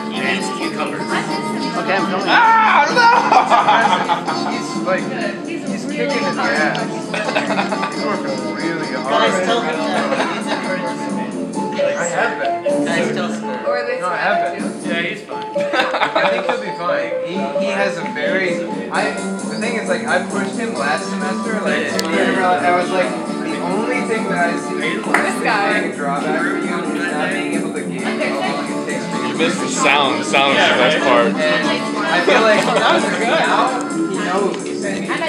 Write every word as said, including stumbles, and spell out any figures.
He needs cucumbers. Okay, I'm coming. Ah, no! He's like, he's kicking his ass. He's working really hard. Guys, tell him that. He's encouragement. I have been. Guys, tell Scar. No, I haven't. Yeah, he's fine. I think he'll be fine. He, he has a very, I, the thing is, like, I pushed him last semester, like, I was like, the only thing that I see this guy a drawback for you is not being able to gauge how long it takes for you. You missed the sound. The sound is the best part. And I feel like now he knows.